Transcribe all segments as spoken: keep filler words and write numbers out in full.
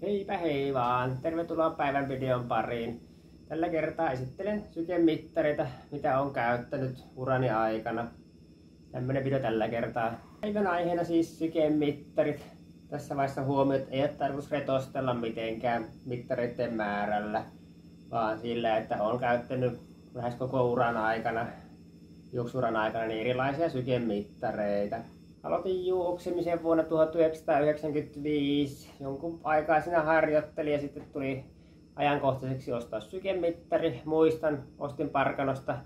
Heipä hei vaan! Tervetuloa päivän videon pariin. Tällä kertaa esittelen sykemittareita, mitä olen käyttänyt urani aikana. Tämmönen video tällä kertaa. Päivän aiheena siis sykemittarit. Tässä vaiheessa huomiot ei ole tarkoitus retostella mitenkään mittareiden määrällä, vaan sillä, että olen käyttänyt lähes koko uran aikana, juoksuuran aikana niin erilaisia sykemittareita. Aloitin juoksemisen vuonna tuhatyhdeksänsataayhdeksänkymmentäviisi. Jonkun aikaa siinä harjoittelin ja sitten tuli ajankohtaiseksi ostaa sykemittari. Muistan, ostin Parkanosta,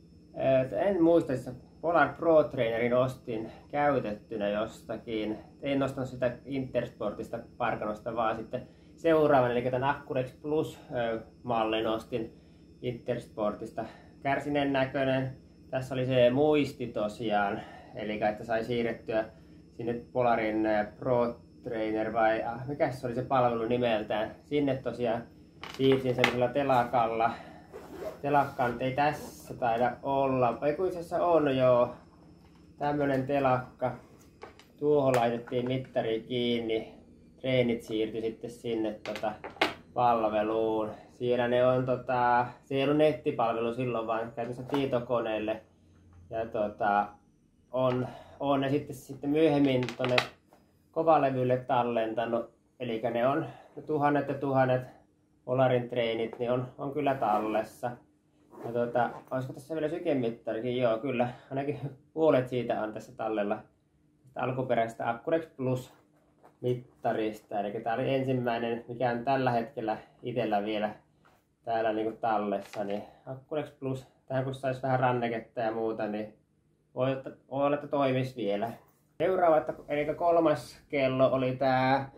en muista, että Polar Pro Trainerin ostin käytettynä jostakin. En ostanut sitä Intersportista Parkanosta, vaan sitten seuraavan, eli tämän Accurex Plus-mallin ostin Intersportista. Kärsinen näköinen. Tässä oli se muisti tosiaan. Eli että sai siirrettyä sinne Polarin Pro Trainer vai ah, mikä se oli se palvelu nimeltään. Sinne tosiaan siirsin sellaisella telakalla. Telakka ei tässä taida olla. Vai kun itse asiassa on joo. Tämmönen telakka. Tuohon laitettiin mittari kiinni. Treenit siirtyi sitten sinne tota, palveluun. Siellä ne on tota, se ei ollut nettipalvelu silloin vaan käytännössä tietokoneelle. Ja tota, on, on ne sitten, sitten myöhemmin tuonne kovalevylle tallentanut, eli ne on ne tuhannet ja tuhannet Polarin treenit, niin on, on kyllä tallessa. Ja tuota, olisiko tässä vielä sykemittarikin? Joo, kyllä, ainakin puolet siitä on tässä tallella tästä alkuperäisestä Accurex Plus mittarista. Eli tämä oli ensimmäinen, mikä on tällä hetkellä itsellä vielä täällä niin kuin tallessa, niin Accurex Plus, tähän kun saisi vähän ranneketta ja muuta, niin voi olla, että toimisi vielä. Seuraava, eli kolmas kello oli tämä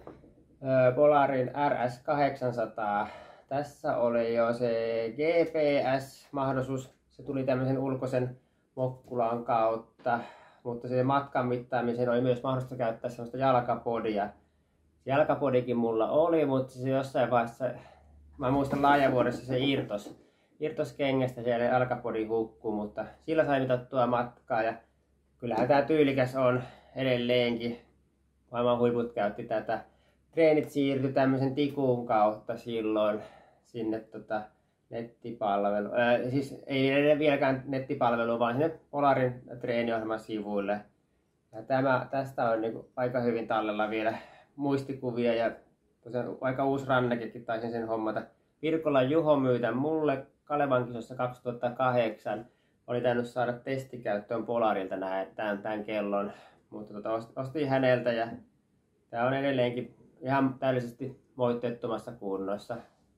Polarin R S kahdeksansataa. Tässä oli jo se G P S-mahdollisuus. Se tuli tämmöisen ulkoisen mokkulan kautta, mutta se matkan mittaamiseen oli myös mahdollista käyttää semmoista jalkapodia. Jalkapodikin mulla oli, mutta se jossain vaiheessa, mä muistan laajavuodessa se irtos. Irtos kengästä siellä jalkapodi hukkuu, mutta sillä sai mitattua matkaa ja kyllähän tää tyylikäs on edelleenkin. Maailman huiput käytti tätä. Treenit siirtyi tämmöisen tikun kautta silloin sinne tota, nettipalvelu. Ää, siis ei edes vieläkään nettipalvelu, vaan sinne Polarin treeniohjelman sivuille. Ja tämä, tästä on niinku aika hyvin tallella vielä muistikuvia ja tosiaan aika uusi rannekekin taisin sen hommata. Virkola Juho myy tän mulle Kalevan kisossa kaksituhattakahdeksan. Oli tainnut saada testikäyttöön Polarilta tämän, tämän kellon, mutta tota, ostin häneltä ja tämä on edelleenkin ihan täydellisesti moitteettomassa kunnossa.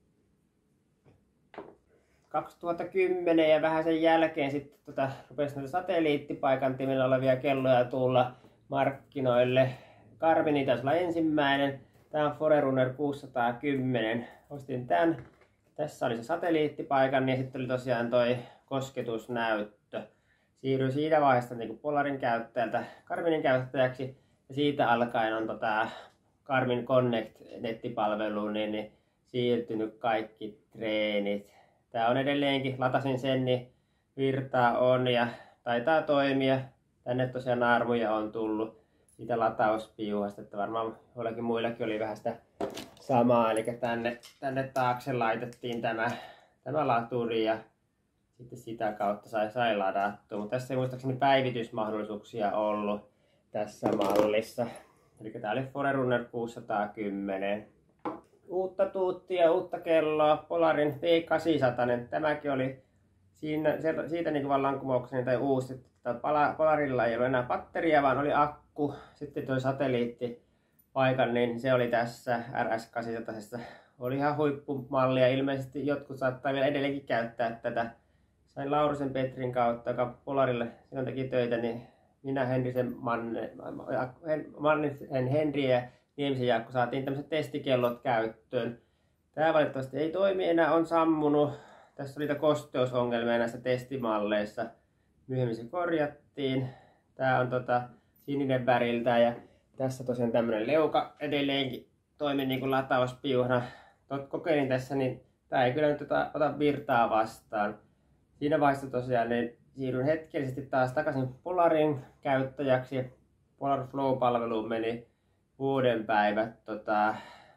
kaksituhattakymmenen ja vähän sen jälkeen sitten tota, rupesi näitä satelliittipaikantimilla olevia kelloja tulla markkinoille. Garmin taisi olla ensimmäinen. Tämä on Forerunner kuusisataakymmenen. Ostin tämän. Tässä oli se satelliittipaikan ja sitten oli tosiaan toi kosketusnäyttö. Siirryin siitä vaiheesta niin Polarin käyttäjältä Garminin käyttäjäksi ja siitä alkaen on tota Garmin Connect-nettipalveluun niin, niin siirtynyt kaikki treenit. Tää on edelleenkin, latasin sen, niin virtaa on ja taitaa toimia. Tänne tosiaan armuja on tullut siitä latauspiuhasta, että varmaan joillakin muillakin oli vähän sitä samaa, eli tänne, tänne taakse laitettiin tämä, tämä laturi ja sitten sitä kautta sai, sai ladattua. Mutta tässä ei muistaakseni päivitysmahdollisuuksia ollut tässä mallissa. Eli tämä oli Forerunner kuusisataakymmenen. Uutta tuuttia, uutta kelloa, Polarin V kahdeksansataa. Tämäkin oli siinä, siitä niin vallankumoukseni tai uusi, että Polarilla ei ollut enää patteria, vaan oli akku. Sitten tuo satelliittipaikan, niin se oli tässä R S kahdeksansataa. Oli ihan huippumalli ja ilmeisesti jotkut saattaa vielä edelleenkin käyttää tätä. Sain Laurisen Petrin kautta, joka Polarille silloin teki töitä, niin minä, Henrisen Manne, Mannisen Henri ja Niemisen Jaakko saatiin tämmöiset testikellot käyttöön. Tämä valitettavasti ei toimi enää, on sammunut. Tässä oli kosteusongelmia näissä testimalleissa. Myöhemmin se korjattiin. Tämä on tota sininen väriltä ja tässä tosiaan tämmöinen leuka edelleenkin toimi niin kuin latauspiuhana. Tot kokeilin tässä, niin tämä ei kyllä nyt ota, ota virtaa vastaan. Siinä vaiheessa tosiaan niin siirryin hetkellisesti taas takaisin Polarin käyttäjäksi. Polar Flow-palveluun meni vuoden päivät tota,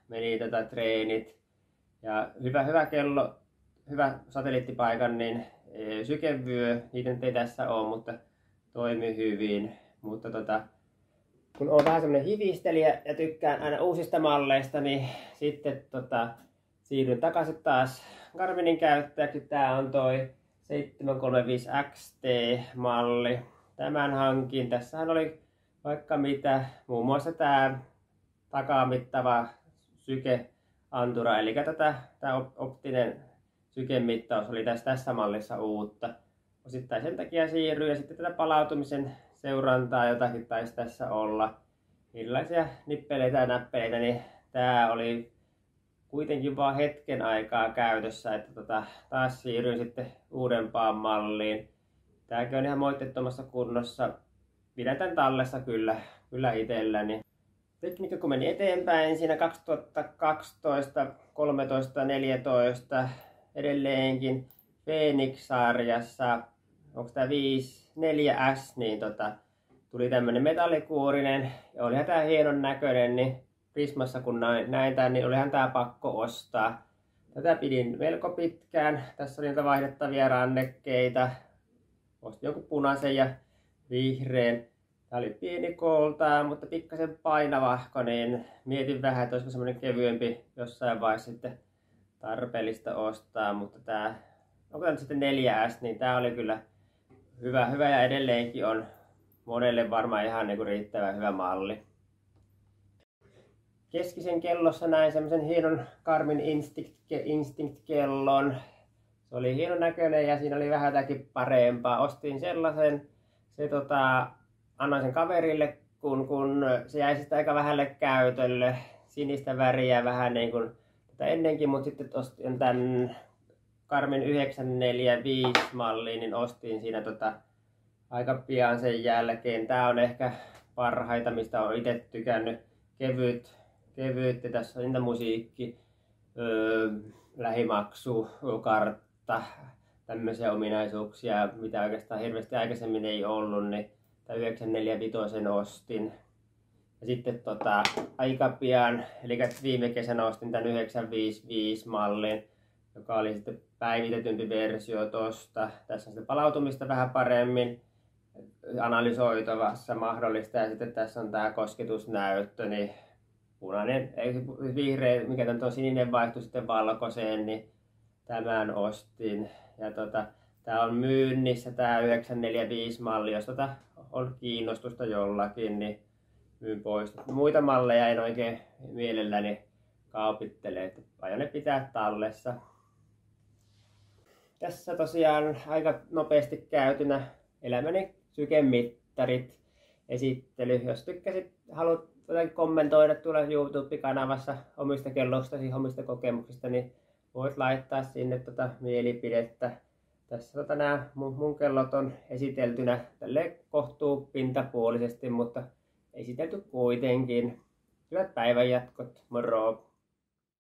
meni tätä treenit. Ja hyvä, hyvä kello, hyvä satelliittipaikan, niin sykevyö, niitä nyt ei tässä ole, mutta toimi hyvin. Mutta tota, kun olen vähän semmoinen hivistelijä ja tykkään aina uusista malleista, niin sitten tota, siirryn takaisin taas Garminin käyttäjäksi. Tää on toi seitsemän kolme viisi X T-malli. Tämän hankin. Tässähän oli vaikka mitä, muun muassa tää takamittava sykeantura, eli tätä, tää optinen sykemittaus oli tässä, tässä mallissa uutta. Osittain sen takia siirryin ja sitten tätä palautumisen seurantaa jotakin taisi tässä olla. Millaisia nippeleitä ja näppeleitä, niin tää oli kuitenkin vaan hetken aikaa käytössä, että tota, taas siirryin sitten uudempaan malliin. Tääkin on ihan moitteettomassa kunnossa. Pidän tän tallessa kyllä, kyllä itselläni. Tekniikka kun meni eteenpäin siinä kaksituhattakaksitoista, kolmetoista, neljätoista edelleenkin Phoenix-sarjassa, onko tämä viisi neljä S, niin tota, tuli tämmönen metallikuurinen ja olihan tää hienon näköinen, niin Prismassa kun näin, näin tän, niin olihan tää pakko ostaa. Tätä pidin melko pitkään, tässä oli niitä vaihdettavia rannekkeita, ostin jonkun punaisen ja vihreän. Tää oli pieni kooltaan, mutta pikkasen painavahko, niin mietin vähän, että olisiko semmonen kevyempi jossain vaiheessa sitten tarpeellista ostaa, mutta tää, onko tää nyt sitten neljä S, niin tää oli kyllä hyvä, hyvä ja edelleenkin on monelle varmaan ihan niinku riittävän hyvä malli. Keskisen kellossa näin semmosen hienon Garmin Instinct, Instinct-kellon. Se oli hienon näköinen ja siinä oli vähän jotakin parempaa. Ostin sellaisen, se tota, annoin sen kaverille, kun, kun se jäi sitten aika vähälle käytölle. Sinistä väriä vähän niin kuin tätä ennenkin, mutta sitten ostin tämän Garmin yhdeksän neljä viisi malliin, niin ostin siinä tota, aika pian sen jälkeen. Tää on ehkä parhaita, mistä olen itse tykännyt. Kevyt, kevyyttä, tässä on niitä musiikki, öö, lähimaksu, kartta, tämmöisiä ominaisuuksia, mitä oikeastaan hirveästi aikaisemmin ei ollut, niin tämä yhdeksän neljä viisi ostin. Ja sitten tota, aika pian, eli viime kesänä ostin tämän yhdeksän viisi viisi mallin, joka oli sitten päivitetympi versio tosta. Tässä on sitten palautumista vähän paremmin analysoitavassa mahdollista, ja sitten tässä on tämä kosketusnäyttö, niin punainen, ei vihreä, mikä tämä on sininen vaihtui sitten valkoiseen, niin tämän ostin. Ja tota, tää on myynnissä tää yhdeksän neljä viisi malli, jos tota on kiinnostusta jollakin, niin myyn pois. Muita malleja en oikein mielelläni kaupittele, että aion ne pitää tallessa. Tässä tosiaan aika nopeasti käytynä elämäni sykemittarit esittely. Jos tykkäsit, haluat kommentoida tuolla YouTube-kanavassa omista kelloistasi, omista kokemuksista, niin voit laittaa sinne tota mielipidettä. Tässä tota, nämä mun, mun kellot on esiteltynä tälleen kohtuu pintapuolisesti, mutta esitelty kuitenkin. Hyvät päivänjatkot, moro!